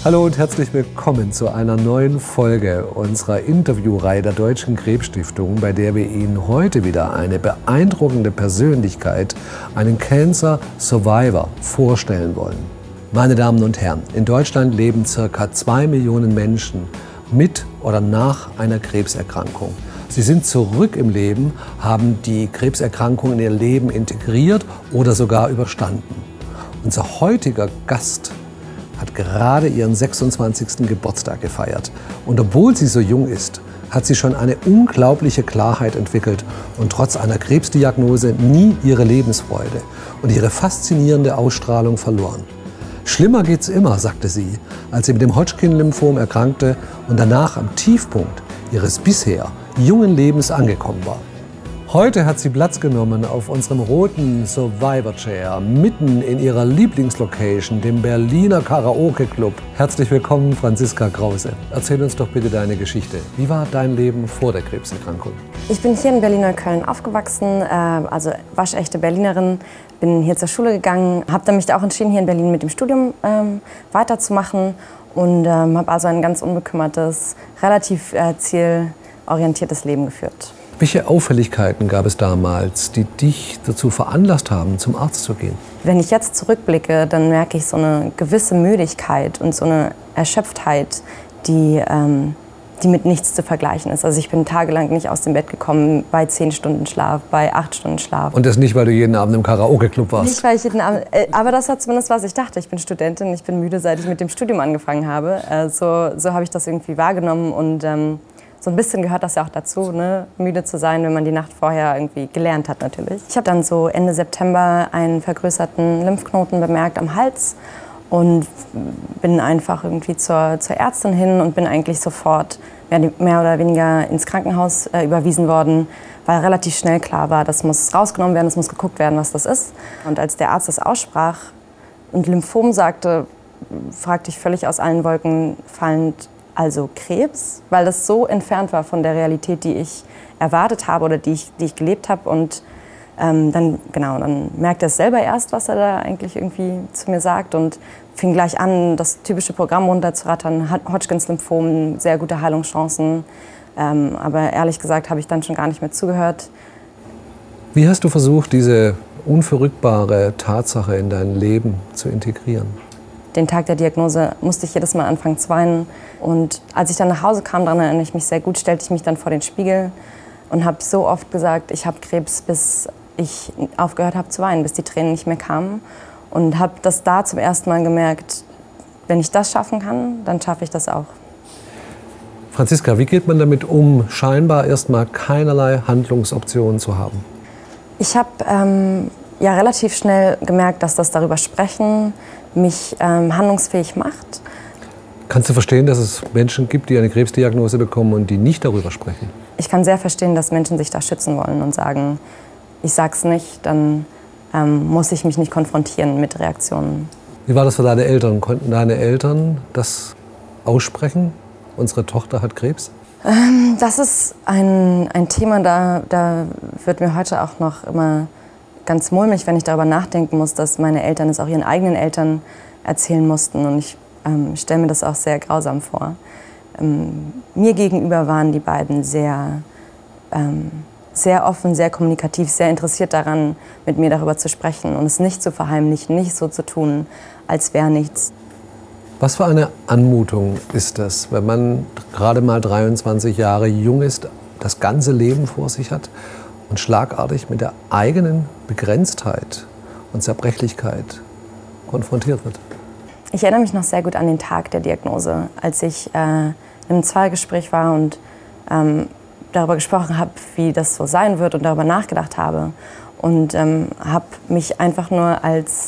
Hallo und herzlich willkommen zu einer neuen Folge unserer Interviewreihe der Deutschen Krebsstiftung, bei der wir Ihnen heute wieder eine beeindruckende Persönlichkeit, einen Cancer Survivor, vorstellen wollen. Meine Damen und Herren, in Deutschland leben ca. 2 Millionen Menschen mit oder nach einer Krebserkrankung. Sie sind zurück im Leben, haben die Krebserkrankung in ihr Leben integriert oder sogar überstanden. Unser heutiger Gast hat gerade ihren 26. Geburtstag gefeiert. Und obwohl sie so jung ist, hat sie schon eine unglaubliche Klarheit entwickelt und trotz einer Krebsdiagnose nie ihre Lebensfreude und ihre faszinierende Ausstrahlung verloren. Schlimmer geht's immer, sagte sie, als sie mit dem Hodgkin-Lymphom erkrankte und danach am Tiefpunkt ihres bisher jungen Lebens angekommen war. Heute hat sie Platz genommen auf unserem roten Survivor Chair, mitten in ihrer Lieblingslocation, dem Berliner Karaoke Club. Herzlich willkommen, Franziska Krause. Erzähl uns doch bitte deine Geschichte. Wie war dein Leben vor der Krebserkrankung? Ich bin hier in Berlin-Neukölln aufgewachsen, also waschechte Berlinerin. Bin hier zur Schule gegangen, habe dann mich auch entschieden, hier in Berlin mit dem Studium weiterzumachen und habe also ein ganz unbekümmertes, relativ zielorientiertes Leben geführt. Welche Auffälligkeiten gab es damals, die dich dazu veranlasst haben, zum Arzt zu gehen? Wenn ich jetzt zurückblicke, dann merke ich so eine gewisse Müdigkeit und so eine Erschöpftheit, die mit nichts zu vergleichen ist. Also ich bin tagelang nicht aus dem Bett gekommen, bei 10 Stunden Schlaf, bei 8 Stunden Schlaf. Und das nicht, weil du jeden Abend im Karaoke-Club warst? Nicht, weil ich jeden Abend, aber das war zumindest, was ich dachte. Ich bin Studentin, ich bin müde, seit ich mit dem Studium angefangen habe. So habe ich das irgendwie wahrgenommen und so ein bisschen gehört das ja auch dazu, ne? Müde zu sein, wenn man die Nacht vorher irgendwie gelernt hat natürlich. Ich habe dann so Ende September einen vergrößerten Lymphknoten bemerkt am Hals und bin einfach irgendwie zur Ärztin hin und bin eigentlich sofort mehr oder weniger ins Krankenhaus überwiesen worden, weil relativ schnell klar war, das muss rausgenommen werden, es muss geguckt werden, was das ist. Und als der Arzt das aussprach und Lymphom sagte, fragte ich völlig aus allen Wolken fallend, also Krebs, weil das so entfernt war von der Realität, die ich erwartet habe oder die ich gelebt habe. Und dann merkte er es selber erst, was er da eigentlich irgendwie zu mir sagt und fing gleich an, das typische Programm runterzurattern, Hodgkins Lymphom, sehr gute Heilungschancen. Aber ehrlich gesagt habe ich dann schon gar nicht mehr zugehört. Wie hast du versucht, diese unverrückbare Tatsache in dein Leben zu integrieren? Den Tag der Diagnose musste ich jedes Mal anfangen zu weinen. Und als ich dann nach Hause kam, daran erinnere ich mich sehr gut, stellte ich mich dann vor den Spiegel und habe so oft gesagt, ich habe Krebs, bis ich aufgehört habe zu weinen, bis die Tränen nicht mehr kamen. Und habe das da zum ersten Mal gemerkt, wenn ich das schaffen kann, dann schaffe ich das auch. Franziska, wie geht man damit um, scheinbar erstmal keinerlei Handlungsoptionen zu haben? Ich habe relativ schnell gemerkt, dass das darüber sprechen mich handlungsfähig macht. Kannst du verstehen, dass es Menschen gibt, die eine Krebsdiagnose bekommen und die nicht darüber sprechen? Ich kann sehr verstehen, dass Menschen sich da schützen wollen und sagen, ich sag's nicht, dann muss ich mich nicht konfrontieren mit Reaktionen. Wie war das für deine Eltern? Konnten deine Eltern das aussprechen? Unsere Tochter hat Krebs? Das ist ein Thema, da wird mir heute auch noch immer ganz mulmig, wenn ich darüber nachdenken muss, dass meine Eltern es auch ihren eigenen Eltern erzählen mussten. Und ich stelle mir das auch sehr grausam vor. Mir gegenüber waren die beiden sehr offen, sehr kommunikativ, sehr interessiert daran, mit mir darüber zu sprechen und es nicht zu verheimlichen, nicht so zu tun, als wäre nichts. Was für eine Anmutung ist das, wenn man gerade mal 23 Jahre jung ist, das ganze Leben vor sich hat und schlagartig mit der eigenen Begrenztheit und Zerbrechlichkeit konfrontiert wird? Ich erinnere mich noch sehr gut an den Tag der Diagnose, als ich im Zweiergespräch war und darüber gesprochen habe, wie das so sein wird und darüber nachgedacht habe. Und habe mich einfach nur als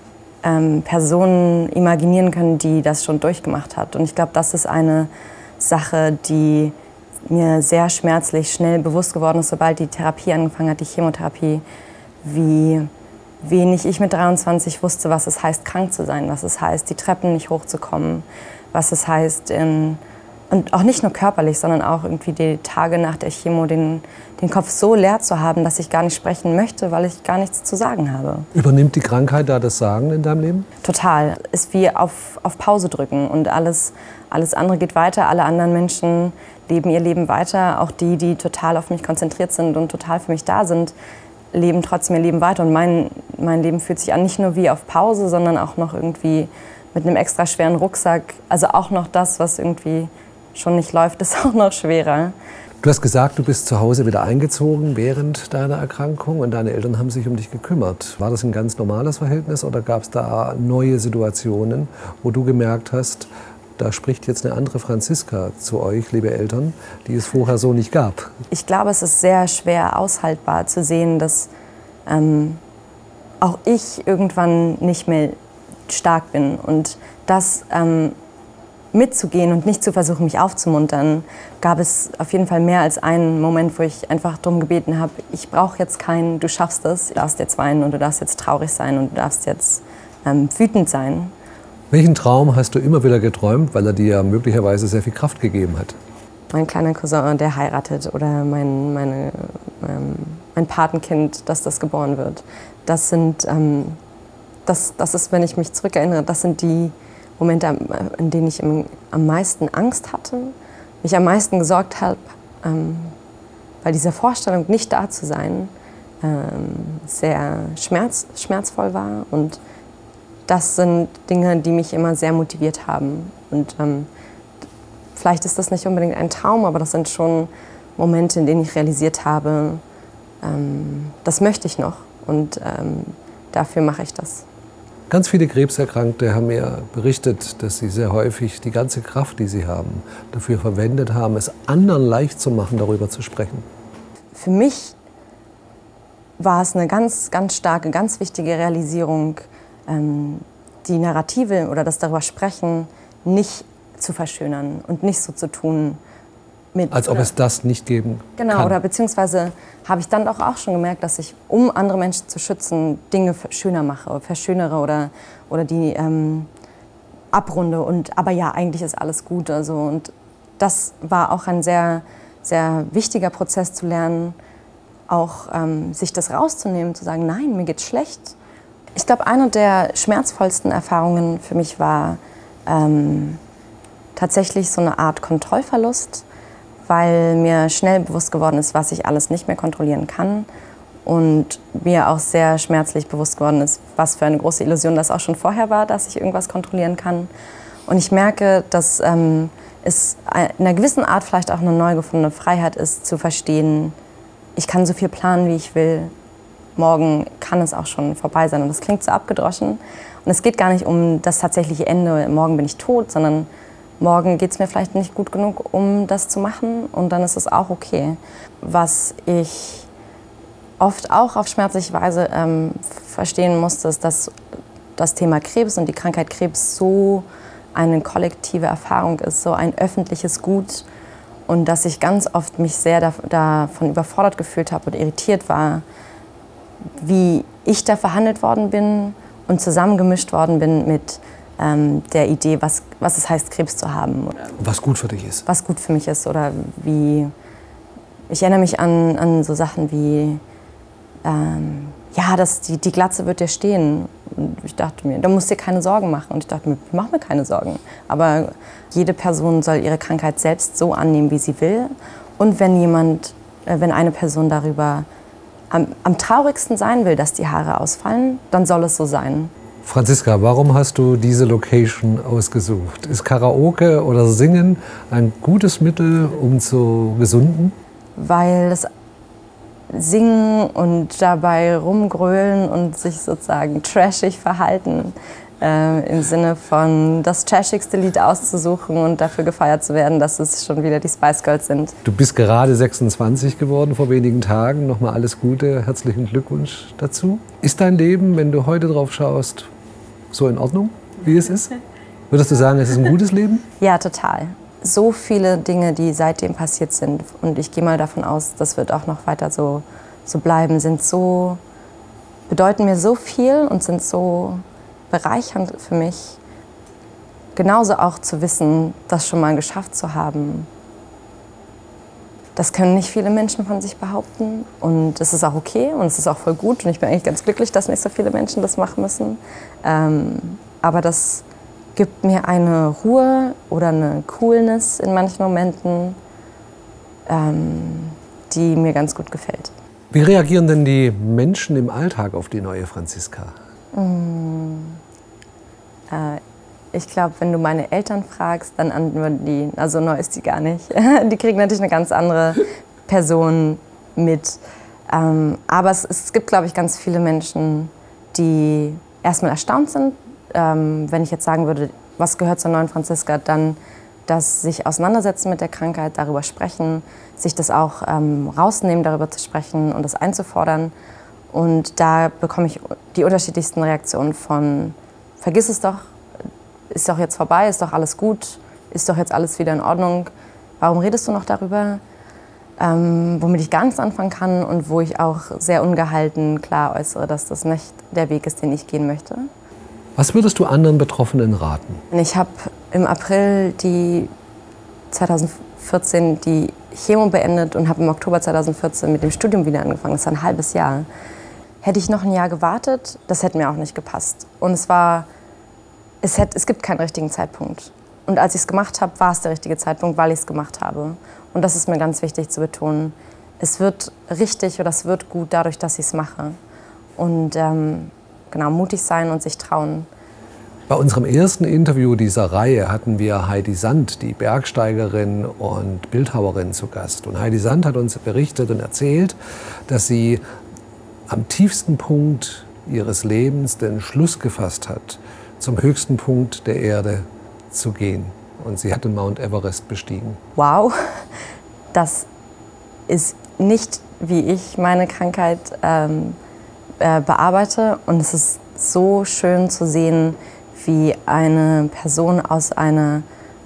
Person imaginieren können, die das schon durchgemacht hat. Und ich glaube, das ist eine Sache, die mir sehr schmerzlich schnell bewusst geworden ist, sobald die Therapie angefangen hat, die Chemotherapie, wie wenig ich mit 23 wusste, was es heißt, krank zu sein, was es heißt, die Treppen nicht hochzukommen, was es heißt, in Und auch nicht nur körperlich, sondern auch irgendwie die Tage nach der Chemo den Kopf so leer zu haben, dass ich gar nicht sprechen möchte, weil ich gar nichts zu sagen habe. Übernimmt die Krankheit da das Sagen in deinem Leben? Total. Ist wie auf Pause drücken und alles andere geht weiter. Alle anderen Menschen leben ihr Leben weiter. Auch die total auf mich konzentriert sind und total für mich da sind, leben trotzdem ihr Leben weiter. Und mein Leben fühlt sich an nicht nur wie auf Pause, sondern auch noch irgendwie mit einem extra schweren Rucksack. Also auch noch das, was irgendwie schon nicht läuft, ist auch noch schwerer. Du hast gesagt, du bist zu Hause wieder eingezogen während deiner Erkrankung und deine Eltern haben sich um dich gekümmert. War das ein ganz normales Verhältnis oder gab es da neue Situationen, wo du gemerkt hast, da spricht jetzt eine andere Franziska zu euch, liebe Eltern, die es vorher so nicht gab? Ich glaube, es ist sehr schwer aushaltbar zu sehen, dass auch ich irgendwann nicht mehr stark bin und das mitzugehen und nicht zu versuchen, mich aufzumuntern, gab es auf jeden Fall mehr als einen Moment, wo ich einfach darum gebeten habe, ich brauche jetzt keinen, du schaffst es, du darfst jetzt weinen und du darfst jetzt traurig sein und du darfst jetzt wütend sein. Welchen Traum hast du immer wieder geträumt, weil er dir möglicherweise sehr viel Kraft gegeben hat? Mein kleiner Cousin, der heiratet oder mein Patenkind, dass das geboren wird. Das ist, wenn ich mich zurückerinnere, das sind die Momente, in denen ich am meisten Angst hatte, mich am meisten gesorgt habe, weil diese Vorstellung, nicht da zu sein, sehr schmerzvoll war. Und das sind Dinge, die mich immer sehr motiviert haben. Und vielleicht ist das nicht unbedingt ein Traum, aber das sind schon Momente, in denen ich realisiert habe, das möchte ich noch und dafür mache ich das. Ganz viele Krebserkrankte haben mir berichtet, dass sie sehr häufig die ganze Kraft, die sie haben, dafür verwendet haben, es anderen leicht zu machen, darüber zu sprechen. Für mich war es eine ganz, ganz starke, ganz wichtige Realisierung, die Narrative oder das darüber sprechen nicht zu verschönern und nicht so zu tun, als ob es das nicht geben kann. Genau, oder beziehungsweise habe ich dann auch schon gemerkt, dass ich, um andere Menschen zu schützen, Dinge schöner mache, verschönere oder die abrunde. Aber ja, eigentlich ist alles gut. Also, und das war auch ein sehr, sehr wichtiger Prozess zu lernen, auch sich das rauszunehmen, zu sagen, nein, mir geht's schlecht. Ich glaube, eine der schmerzvollsten Erfahrungen für mich war tatsächlich so eine Art Kontrollverlust, weil mir schnell bewusst geworden ist, was ich alles nicht mehr kontrollieren kann und mir auch sehr schmerzlich bewusst geworden ist, was für eine große Illusion das auch schon vorher war, dass ich irgendwas kontrollieren kann. Und ich merke, dass es in einer gewissen Art vielleicht auch eine neu gefundene Freiheit ist, zu verstehen, ich kann so viel planen, wie ich will. Morgen kann es auch schon vorbei sein. Und das klingt so abgedroschen. Und es geht gar nicht um das tatsächliche Ende, morgen bin ich tot, sondern morgen geht es mir vielleicht nicht gut genug, um das zu machen. Und dann ist es auch okay. Was ich oft auch auf schmerzliche Weise verstehen musste, ist, dass das Thema Krebs und die Krankheit Krebs so eine kollektive Erfahrung ist, so ein öffentliches Gut. Und dass ich ganz oft mich sehr davon überfordert gefühlt habe und irritiert war, wie ich da verhandelt worden bin und zusammengemischt worden bin mit der Idee, was es heißt, Krebs zu haben. Was gut für dich ist. Was gut für mich ist. Oder wie, ich erinnere mich an so Sachen wie, ja, die Glatze wird dir stehen. Und ich dachte mir, da musst du dir keine Sorgen machen. Und ich dachte mir, ich mache mir keine Sorgen. Aber jede Person soll ihre Krankheit selbst so annehmen, wie sie will. Und wenn eine Person darüber am traurigsten sein will, dass die Haare ausfallen, dann soll es so sein. Franziska, warum hast du diese Location ausgesucht? Ist Karaoke oder Singen ein gutes Mittel, um zu gesunden? Weil das Singen und dabei rumgrölen und sich sozusagen trashig verhalten, im Sinne von das trashigste Lied auszusuchen und dafür gefeiert zu werden, dass es schon wieder die Spice Girls sind. Du bist gerade 26 geworden vor wenigen Tagen. Nochmal alles Gute, herzlichen Glückwunsch dazu. Ist dein Leben, wenn du heute drauf schaust, so in Ordnung, wie es ist? Würdest du sagen, es ist ein gutes Leben? Ja, total. So viele Dinge, die seitdem passiert sind, und ich gehe mal davon aus, das wird auch noch weiter so bleiben, bedeuten mir so viel und sind so bereichernd für mich. genauso auch zu wissen, das schon mal geschafft zu haben, das können nicht viele Menschen von sich behaupten. Und es ist auch okay und es ist auch voll gut. Und ich bin eigentlich ganz glücklich, dass nicht so viele Menschen das machen müssen. Aber das gibt mir eine Ruhe oder eine Coolness in manchen Momenten, die mir ganz gut gefällt. Wie reagieren denn die Menschen im Alltag auf die neue Franziska? Ich glaube, wenn du meine Eltern fragst, dann antworten die, also neu ist die gar nicht. Die kriegen natürlich eine ganz andere Person mit. Aber es gibt, glaube ich, ganz viele Menschen, die erstmal erstaunt sind. Wenn ich jetzt sagen würde, was gehört zur neuen Franziska, dann das sich auseinandersetzen mit der Krankheit, darüber sprechen, sich das auch rausnehmen, darüber zu sprechen und das einzufordern. Und da bekomme ich die unterschiedlichsten Reaktionen von, vergiss es doch, ist doch jetzt vorbei, ist doch alles gut, ist doch jetzt alles wieder in Ordnung. Warum redest du noch darüber? Womit ich gar nichts anfangen kann und wo ich auch sehr ungehalten klar äußere, dass das nicht der Weg ist, den ich gehen möchte. Was würdest du anderen Betroffenen raten? Ich habe im April 2014 die Chemo beendet und habe im Oktober 2014 mit dem Studium wieder angefangen. Das war ein halbes Jahr. Hätte ich noch ein Jahr gewartet, das hätte mir auch nicht gepasst. Und es gibt keinen richtigen Zeitpunkt. Und als ich es gemacht habe, war es der richtige Zeitpunkt, weil ich es gemacht habe. Und das ist mir ganz wichtig zu betonen. Es wird richtig oder es wird gut dadurch, dass ich es mache. Und genau, mutig sein und sich trauen. Bei unserem ersten Interview dieser Reihe hatten wir Heidi Sand, die Bergsteigerin und Bildhauerin, zu Gast. Und Heidi Sand hat uns berichtet und erzählt, dass sie am tiefsten Punkt ihres Lebens den Schluss gefasst hat, zum höchsten Punkt der Erde zu gehen. Und sie hat den Mount Everest bestiegen. Wow, das ist nicht, wie ich meine Krankheit bearbeite. Und es ist so schön zu sehen, wie eine Person aus der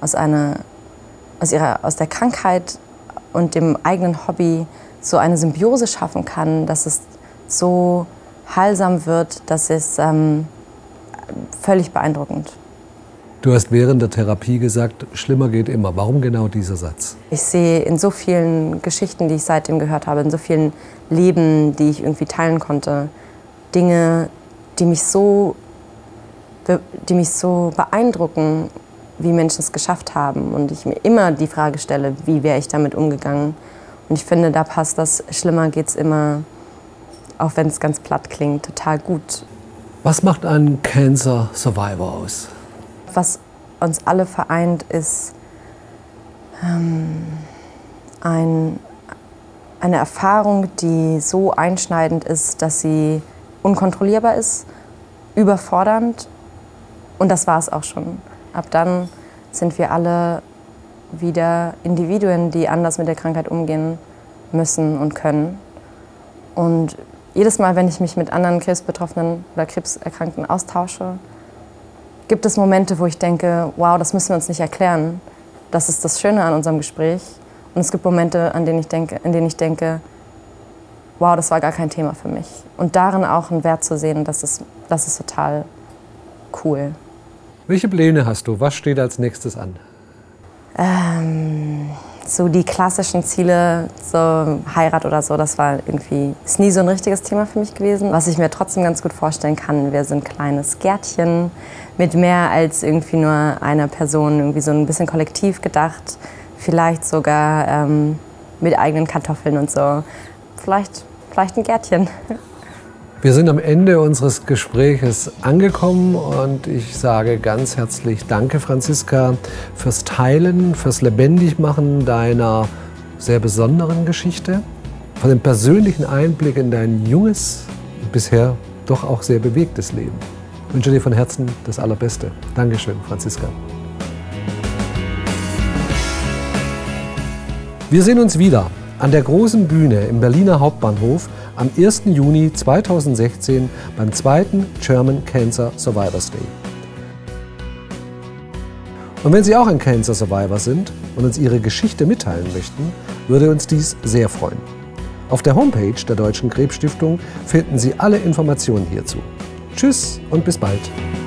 Krankheit und dem eigenen Hobby so eine Symbiose schaffen kann, dass es so heilsam wird, das ist völlig beeindruckend. Du hast während der Therapie gesagt, schlimmer geht immer. Warum genau dieser Satz? Ich sehe in so vielen Geschichten, die ich seitdem gehört habe, in so vielen Leben, die ich irgendwie teilen konnte, Dinge, die mich so beeindrucken, wie Menschen es geschafft haben. Und ich mir immer die Frage stelle, wie wäre ich damit umgegangen? Und ich finde, da passt das, schlimmer geht's immer, auch wenn es ganz platt klingt, total gut. Was macht einen Cancer Survivor aus? Was uns alle vereint, ist eine Erfahrung, die so einschneidend ist, dass sie unkontrollierbar ist, überfordernd. Und das war es auch schon. Ab dann sind wir alle wieder Individuen, die anders mit der Krankheit umgehen müssen und können. Und jedes Mal, wenn ich mich mit anderen Krebsbetroffenen oder Krebserkrankten austausche, gibt es Momente, wo ich denke, wow, das müssen wir uns nicht erklären. Das ist das Schöne an unserem Gespräch. Und es gibt Momente, in denen ich denke, wow, das war gar kein Thema für mich. Und darin auch einen Wert zu sehen, das ist total cool. Welche Pläne hast du? Was steht als nächstes an? So die klassischen Ziele, so Heirat oder so, ist nie so ein richtiges Thema für mich gewesen. Was ich mir trotzdem ganz gut vorstellen kann, wäre so ein kleines Gärtchen mit mehr als irgendwie nur einer Person, irgendwie so ein bisschen kollektiv gedacht. Vielleicht sogar mit eigenen Kartoffeln und so. Vielleicht ein Gärtchen. Wir sind am Ende unseres Gespräches angekommen und ich sage ganz herzlich Danke, Franziska, fürs Teilen, fürs Lebendigmachen deiner sehr besonderen Geschichte, für den persönlichen Einblick in dein junges, bisher doch auch sehr bewegtes Leben. Ich wünsche dir von Herzen das Allerbeste. Dankeschön, Franziska. Wir sehen uns wieder an der großen Bühne im Berliner Hauptbahnhof am 1. Juni 2016 beim 2. German Cancer Survivors Day. Und wenn Sie auch ein Cancer Survivor sind und uns Ihre Geschichte mitteilen möchten, würde uns dies sehr freuen. Auf der Homepage der Deutschen Krebsstiftung finden Sie alle Informationen hierzu. Tschüss und bis bald.